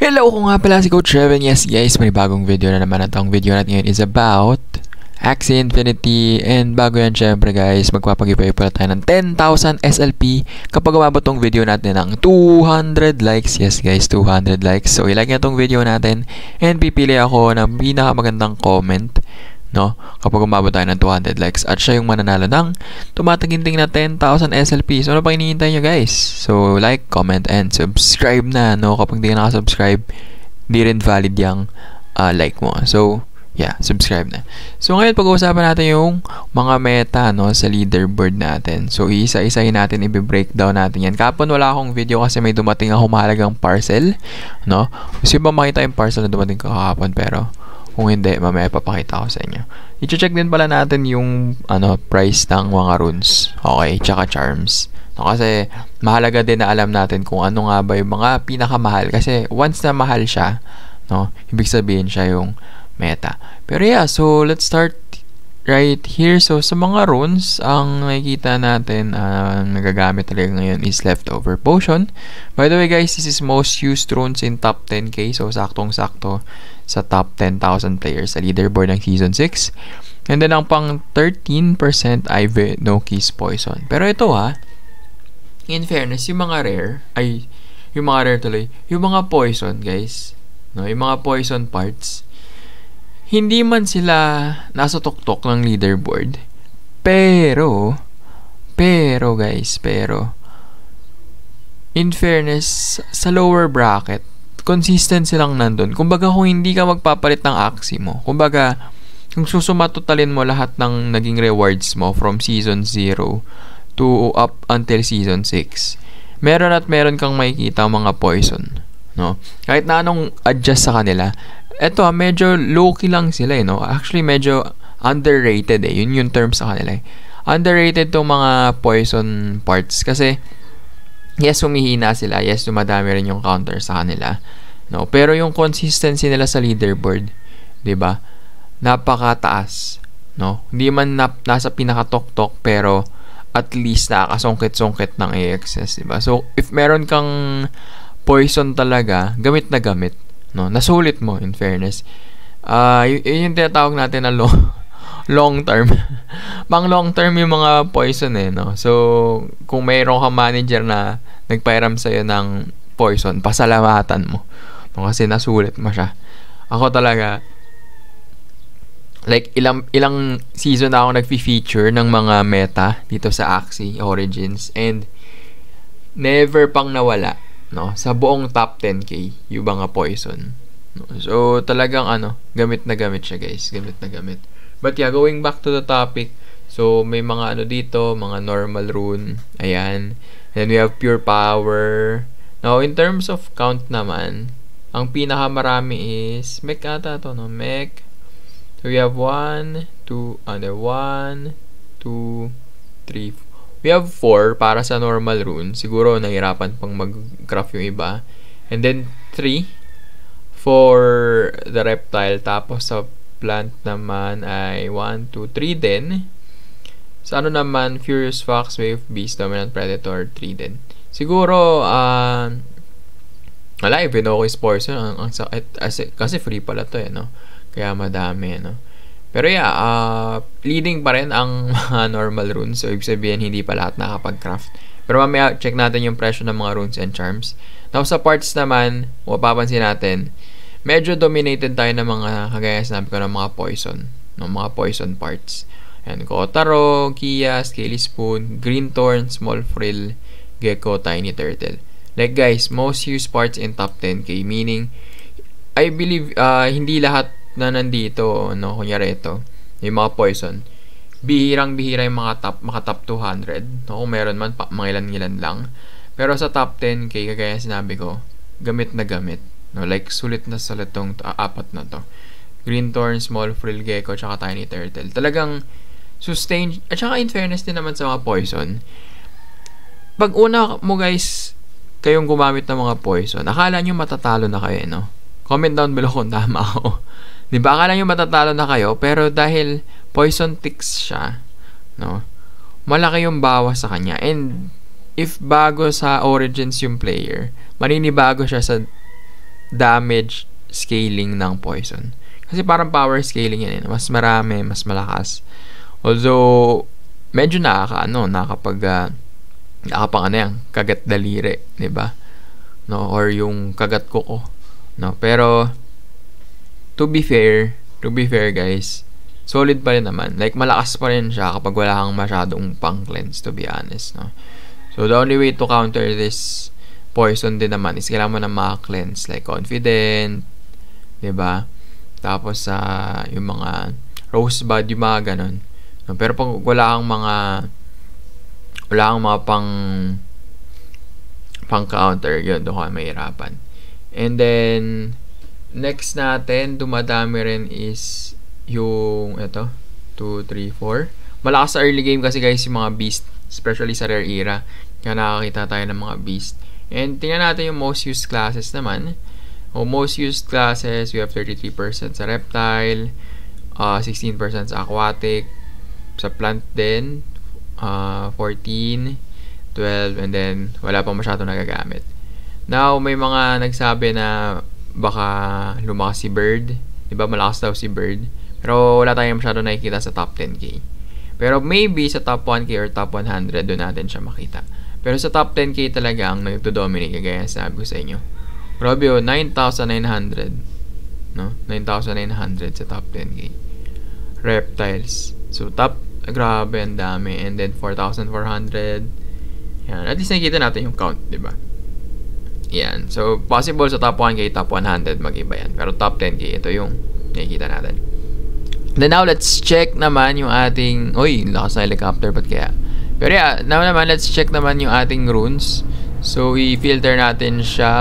Hello ko nga pala si Coach Reven. Yes guys, may bagong video na naman. At ang video natin ngayon is about Axie Infinity. And bago yan syempre guys, magpapag-giveaway pala tayo ng 10,000 SLP kapag umabot tong video natin ng 200 likes. Yes guys, 200 likes. So ilike nyo tong video natin and pipili ako ng pinakamagandang comment, no? Kapag umabot tayo ng 200 likes at siya yung mananalo ng tumataginting na 10,000 SLP. So ano pa hinihintay nyo guys? So like, comment, and subscribe na, no? Kapag di ka nakasubscribe, di rin valid yung like mo. So yeah, subscribe na. So ngayon pag-uusapan natin yung mga meta, no, sa leaderboard natin. So isa-isahin natin, i-breakdown natin yan. Kapon wala akong video kasi may dumating ako mahalagang parcel, no? Gusto ba makita yung parcel na dumating kahapon, pero kung hindi, mamaya papakita ko sa inyo. I-check din pala natin yung price ng mga runes. Okay, tsaka charms. No, kasi mahalaga din na alam natin kung ano nga ba yung mga pinakamahal. Kasi once na mahal siya, no, ibig sabihin siya yung meta. Pero yeah, so let's start right here. So sa mga runes, ang nakikita natin nagagamit talaga ngayon is leftover potion. By the way guys, this is most used runes in top 10k. So saktong-sakto sa top 10,000 players sa leaderboard ng Season 6. And then ang pang 13% ay no keys poison. Pero ito in fairness, yung mga rare, yung mga poison guys, no, yung mga poison parts, hindi man sila nasa tuktok ng leaderboard, pero in fairness, sa lower bracket, consistent silang nandun. Kumbaga, kung hindi ka magpapalit ng Axie mo, kumbaga, kung susumatotalin mo lahat ng naging rewards mo from Season 0 to up until Season 6, meron kang makikita mga poison, no? Kahit na anong adjust sa kanila, eto medyo low-key lang sila, no? Actually, medyo underrated Yun yung term sa kanila Underrated tong mga poison parts kasi yes, humihina sila. Yes, dumadami rin yung counter sa kanila, no? Pero yung consistency nila sa leaderboard, 'di ba? Napakataas, no? Hindi man nasa pinakatok-tok, pero at least nakakasungkit-sungkit ng AXS, 'di ba? So, if meron kang poison talaga, gamit na gamit, no? Nasulit mo, in fairness. Yun yung tinatawag natin na long term. Pang long term yung mga poison no? So, kung mayroon kang manager na nagpairam sa'yo ng poison, pasalamatan mo, no? Kasi nasulit mo siya. Ako talaga, like, ilang season na ako nagfi-feature ng mga meta dito sa Axie Origins, and never pang nawala, no, sa buong top 10k yung mga poison, no? So talagang gamit na gamit siya guys, gamit na gamit. But yeah, going back to the topic, so may mga dito, mga normal rune, ayan, and we have pure power. Now in terms of count naman, ang pinakamarami is mech ata to, no? Mech. So we have 1, 2, 3, we have 4 para sa normal rune. Siguro nahirapan pang mag-craft yung iba. And then 3 for the reptile. Tapos sa plant naman ay 1, 2, 3 din. Sa naman, Furious Fox, Wave Beast, Dominant Predator, 3 din. Siguro, wala, Vinoko's Poison. Kasi free pala to no? Kaya madami, no? Pero yeah, leading pa rin ang mga normal runes. So, ibig sabihin, hindi pa lahat nakapag-craft. Pero mamaya, check natin yung presyo ng mga runes and charms. Now, sa parts naman, mapapansin natin, medyo dominated tayo ng mga, kagaya sinabi ko, ng mga poison. No? Mga poison parts. Ayan, Kotaro, Kia, Scaly Spoon, Green Thorn, Small Frill, Gecko, Tiny Turtle. Like guys, most used parts in top 10k. Meaning, I believe, hindi lahat na nandito, no, kunyari ito, yung mga poison, bihirang-bihira yung mga top 200, no, kung meron man, mga ilan-ilan lang. Pero sa top 10k, kagaya sinabi ko, gamit na gamit, no, like, sulit na sulit tong apat na to. Green Thorn, Small Frill, Gecko, tsaka Tiny Turtle. Talagang sustain, at saka in fairness din naman sa mga poison, pag una mo guys, kayong gumamit ng mga poison, akala nyo matatalo na kayo, no? Comment down below kung tama ako. Diba, akala nyo matatalo na kayo, pero dahil poison ticks siya, no, malaki yung bawas sa kanya. And if bago sa Origins yung player, maninibago siya sa damage scaling ng poison. Kasi parang power scaling yan. Mas marami, mas malakas. Although, medyo nakapang ano yan, kagat daliri, 'di ba? No, or yung kagat kuko, no. Pero to be fair guys, solid pa rin naman. Like malakas pa rin siya kapag wala kang masyadong pang-cleanse, to be honest, no. So the only way to counter this poison din naman is kailangan mo na ma-cleanse, like confident, 'di ba? Tapos yung mga rosebud, yung mga ganun. No? Pero pag wala kang mga pang counter, yun, doon ka mahirapan. And then next natin, dumadami rin is yung ito, 2, 3, 4. Malakas sa early game kasi guys yung mga beast, especially sa rare era. Kaya nakakita tayo ng mga beast. And tingnan natin yung most used classes naman. Most used classes, we have 33% sa reptile, 16% sa aquatic, sa plant din, 14, 12, and then wala pang masyado nagagamit. Now, may mga nagsabi na baka lumakas si Bird. Diba, malakas daw si Bird. Pero wala tayong masyado nakikita sa top 10k. Pero maybe sa top 1k or top 100, doon natin siya makita. Pero sa top 10k talaga ang nagto-dominate, kagaya sabi ko sa inyo. Grabe, 9,900. No? 9,900 sa top 10k. Reptiles. So, grabe, ang dami. And then, 4,400. Yan. At least nakikita natin yung count, di ba? Yan. So, possible sa top 1k, top 100, mag-iba yan. Pero top 10k, ito yung nakikita natin. Then now, let's check naman yung ating... Uy, lakas na helicopter, ba't kaya? Pero yeah, now naman, let's check naman yung ating runes. So, i-filter natin siya.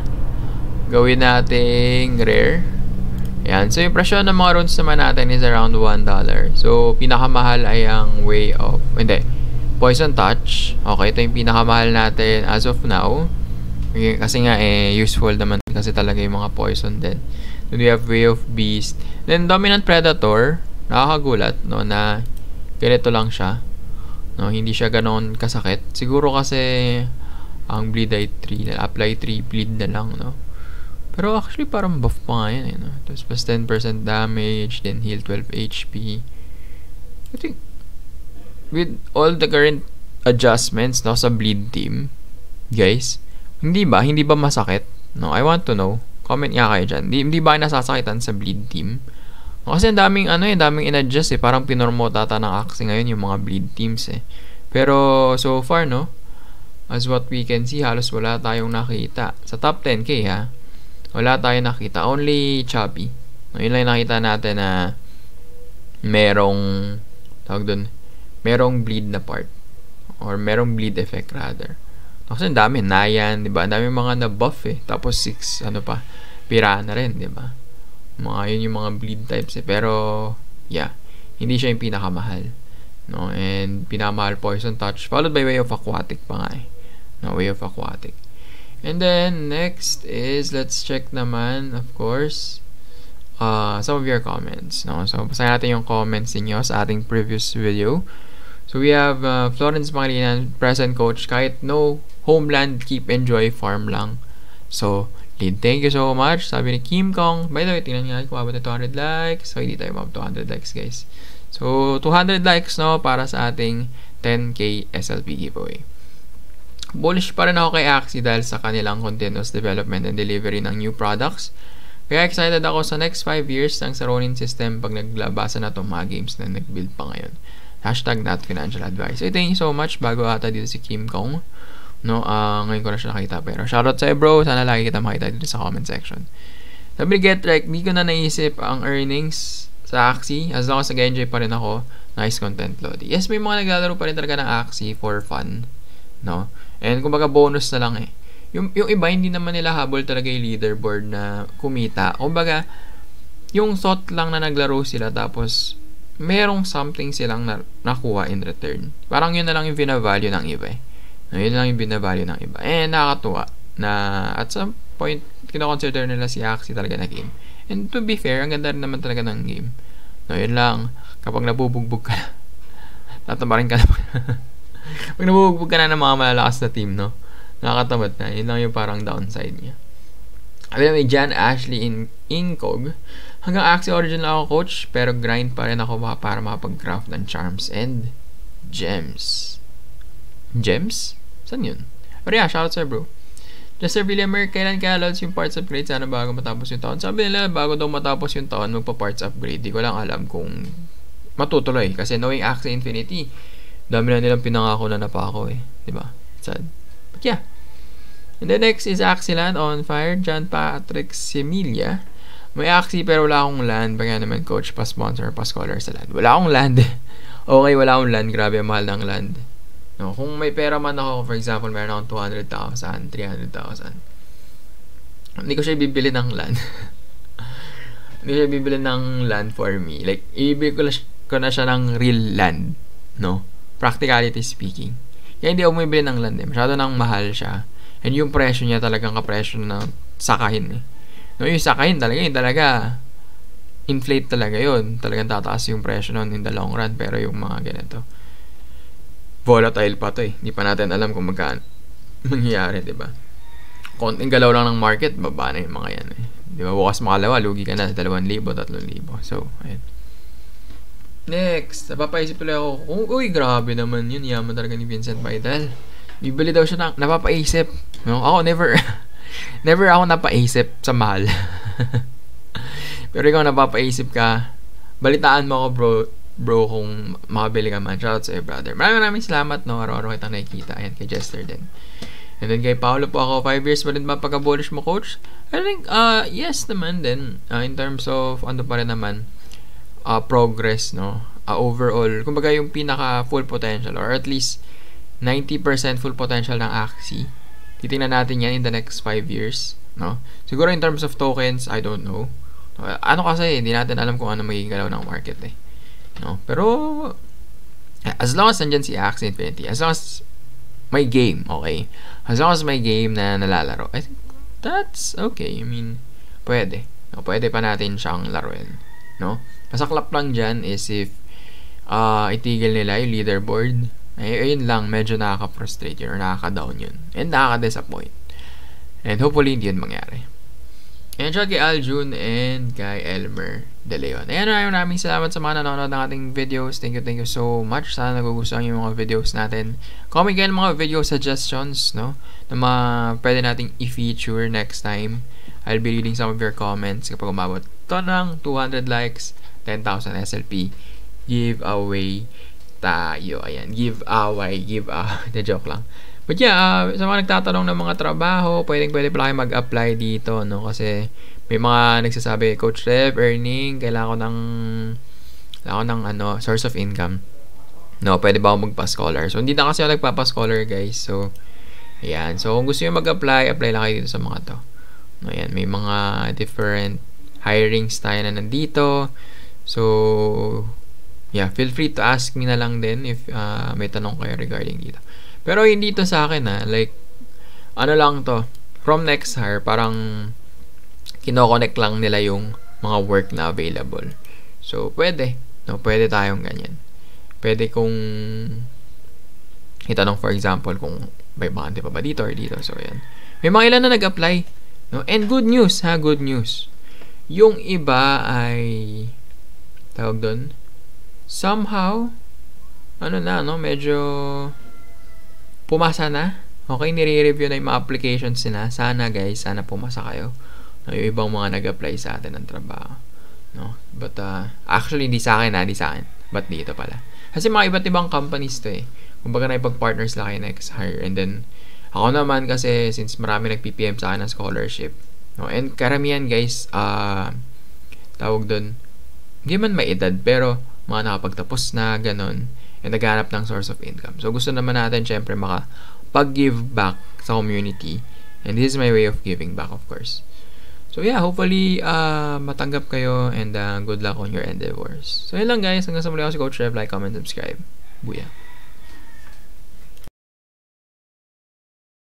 Gawin nating rare. Yan. So, yung presyo ng mga runes naman natin is around $1. So, pinakamahal ay ang Way of... Hindi. Poison Touch. Okay, ito yung pinakamahal natin as of now. Kasi nga, useful naman kasi talaga yung mga poison din. Then, we have Way of Beast. Then, Dominant Predator. Nakakagulat, no, na ganito lang siya. No, hindi siya ganoon kasakit. Siguro kasi ang bleed ay 3. Apply 3 bleed na lang, no. Pero actually, parang buff pa nga yan, no? Tapos, plus 10% damage, then heal 12 HP. I think, with all the current adjustments, no, sa bleed team, guys, hindi ba masakit? No, I want to know. Comment nga kayo dyan. Hindi ba nasasakitan sa bleed team? No, kasi daming in-adjust, parang pinormote ata ng Axie ngayon yung mga bleed teams, Pero, so far, no, as what we can see, halos wala tayong nakita. Sa top 10k, ha? Wala tayong nakita. Only Chubby. No, yun lang nakita natin na merong bleed na part. Or merong bleed effect rather. Kasi ang dami. Nayan, diba? Ang dami mga na-buff, Tapos 6, Piranha rin, diba? Yun yung mga bleed types, Pero, yeah. Hindi siya yung pinakamahal. No? And, pinakamahal Poison Touch. Followed by Way of Aquatic pa nga, No, Way of Aquatic. And then, next is, let's check naman, of course, some of your comments, no? So, basahin natin yung comments niyo sa ating previous video. So, we have Florence Pangilinan, present coach, kahit no homeland, keep enjoy, farm lang. So, Lid, thank you so much. Sabi ni Kim Kong, by the way, tingnan nga, kung abot na 200 likes. So, hindi tayo mabot 200 likes, guys. So, 200 likes, no, para sa ating 10k SLP giveaway. Bullish pa rin ako kay Axie dahil sa kanilang continuous development and delivery ng new products. Kaya excited ako sa next 5 years ng sa Ronin system pag naglabasan na itong mga games na nag-build pa ngayon. Hashtag not financial advice. So, thank you so much. Bago ata dito si Kim Kong. No, ngayon ko na siya nakita. Pero shoutout sa'yo, bro. Sana lagi kita makita dito sa comment section. Sabi ni GetRec, di ko na naisip ang earnings sa Axie. As long as nag-enjoy pa rin ako. Nice content, Lodi. Yes, may mga naglalaro pa rin talaga ng Axie for fun. No? And kumbaga bonus na lang Yung iba, hindi naman nila habol talaga yung leaderboard na kumita. Kumbaga, yung thought lang na naglaro sila tapos merong something silang nakuha in return. Parang yun na lang yung binavalue ng iba No, yun lang yung binavalue ng iba. Nakakatuwa na at some point, kinoconsider nila si Axie talaga na game. And to be fair, ang ganda rin naman talaga ng game. No, yun lang. Kapag nabubugbog ka na, tatabarin ka na. Pag nabubugbog ka na ng mga malalakas na team, no? Nakakatamad na. Yun lang yung parang downside niya. May Jan Ashley Incog. Hanggang Axie Origin lang ako, coach, pero grind pa rin ako para makapag-craft ng charms and gems. Gems? Saan yun? Pero yeah, shoutout sa'yo, bro. Jester Villamer, kailan kaya loads yung parts upgrade? Sana bago matapos yung taon. Sabi nila, bago daw matapos yung taon, magpa-parts upgrade. Di ko lang alam kung matutuloy. Kasi knowing Axie Infinity, dami na nilang pinangako na napako eh. Diba? Sad. But yeah. And the next is Axieland on fire. John Patrick Semilia. May Axie pero wala akong land. Baka naman coach, pa-sponsor, pa-scholar sa land. Wala akong land. Okay, wala akong land. Grabe, mahal ng land. No, kung may pera man ako, for example, meron akong 200,000, 300,000. Hindi ko siya bibili ng land. Hindi ko siya bibili ng land for me. Like, ibibili ko na siya ng real land. No? Practicality speaking. Kaya hindi ako bumibili ng land eh. Masyado nang mahal siya. And yung presyo niya talagang kapresyo ng sakahin eh. No, yung sakahin talaga inflate talaga yun. Talagang tataas yung presyo nun in the long run. Pero yung mga ganito, volatile pa to eh. Hindi pa natin alam kung magkano mangyayari, diba? Konting galaw lang ng market, baba na yung mga yan eh. Diba? Bukas makalawa, lugi ka na 2,000, 3,000. So, ayun. Next, napapaisip tuloy ako, uy, grabe naman yun. Yaman talaga ni Vincent Vidal. Bibili daw siya ng, napapaisip. No? Ako, never ako napaisip sa mahal. Pero ikaw napapaisip ka, balitaan mo ako, bro, kung makabili ka man. Shoutout sa iyo, brother. Maraming salamat, no? Araw-araw kitang nakikita. Ayan, kay Jester din. And then kay Paolo po ako, 5 years pa rin ba pagka-bullish mo, coach? I think, yes naman din. In terms of, ano pa rin naman, progress, no? Overall, kumbaga yung pinaka full potential, or at least 90% full potential ng Axie. Titingnan natin yan in the next 5 years, no? Siguro in terms of tokens, I don't know. Ano kasi, hindi natin alam kung ano magiging galaw ng market eh. No? Pero as long as nandyan si Axie Infinity, as long as may game, okay? As long as may game na nalalaro, I think that's okay. I mean, pwede. No? Pwede pa natin siyang laruin. No? Masaklap lang dyan is if itigil nila yung leaderboard. Ayun lang, medyo nakaka-frustrate yun or nakaka-down yun. And nakaka-disappoint. And hopefully hindi yun mangyari. And shout kay Aljun and kay Elmer De Leon. Ayan, maraming salamat sa mga nanonood ng ating videos. Thank you so much. Sana nagugustuhan yung mga videos natin. Comment kayo ng mga video suggestions, no? Na mga pwede nating i-feature next time. I'll be reading some of your comments kapag umabot to ng 200 likes, 10,000 SLP giveaway tayo. Ayan, giveaway. Na-joke lang. But yeah, sa mga nagtatanong ng mga trabaho, pwede pala kayo mag-apply dito, no? Kasi may mga nagsasabi, Coach Rev, earning, kailangan ko ng source of income. No, pwede ba ako magpa-scholar? So, hindi na kasi ako nagpapa-scholar, guys. So, ayan. So, kung gusto nyo mag-apply, apply lang kayo dito sa mga to. No, ayan, may mga different hirings tayo na nandito. So, yeah, feel free to ask me na lang din if may tanong kayo regarding dito. Pero hindi to sa akin like, ano lang to, from Nexthire, parang kinoconnect lang nila yung mga work na available. So, pwede. No, pwede tayong ganyan. Pwede kung itanong, for example, kung may bakante pa ba dito or dito. So, yan. May mga ilan na nag-apply. No? And good news, good news. Yung iba ay, tawag doon, somehow, medyo pumasa na. Okay, nire-review na yung mga applications nila. Sana guys, sana pumasa kayo. No, yung ibang mga nag-apply sa atin ng trabaho. No? But, actually, hindi sa akin. But dito pala. Kasi mga iba't ibang companies to eh. Kumbaga na ipag-partners lang kayo Nexthire. And then, ako naman kasi, since marami nag-PPM sa akin ng scholarship. No? And karamihan guys, tawag doon, hindi man may edad, pero mga nakapagtapos na, ganon. And naghanap ng source of income. So, gusto naman natin, syempre, makapag-give back sa community. And this is my way of giving back, of course. So, yeah, hopefully, matanggap kayo and good luck on your endeavors. So, yun lang, guys. Hanggang sa muli ako si Coach Rev. Like, comment, subscribe. Booyah!